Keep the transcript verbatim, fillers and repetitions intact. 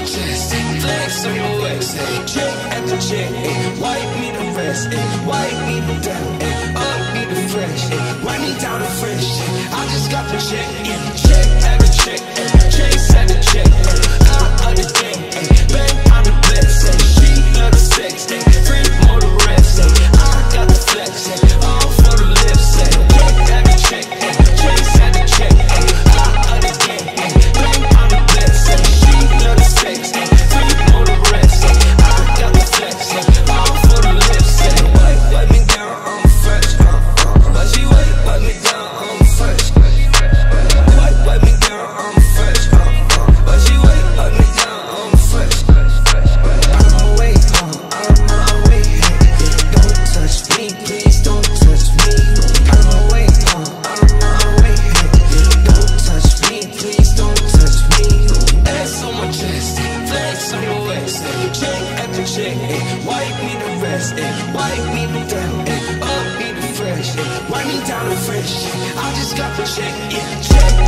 chest, flex on your waist, ay. Check after check, ay. Wipe me the rest, ay. Wipe me the down, ay. Up me the fresh, ay. Wipe me down the fresh, ay. I just got the check, yeah. Check after check, ay. Chase after check, ay. Out of the game, ay. Bang on the blitz, ay. She love the sex, ay. Free more the rest, ay. I got the flex, ay. All for the lips, ay. Check after check, ay. Chase after check, ay. Out of the game, ay. Bang on the blitz, ay. She love the sex, ay. Free more the rest, ay. I got the flex, ay. All for the lips, ay. Wipe, wipe me down, I'm fresh, uh, uh. But she wipe, wipe me down, I'm fresh. Wipe, wipe me down, I'm fresh, uh, uh. But she wipe, wipe me down, I'm fresh. I'm on my way, uh, I'm on my way, hey. Don't touch me, please don't touch me. I'm on my way, uh, I'm on my way, hey. Don't touch me, please don't touch me. Ass on my chest, flex on your waist, ay. Check after check, ay. Wipe me the rest, ay. Wipe me the down, ay. Up me the fresh, ay. Wipe me down the fresh, ay. I just got the check, yeah. Check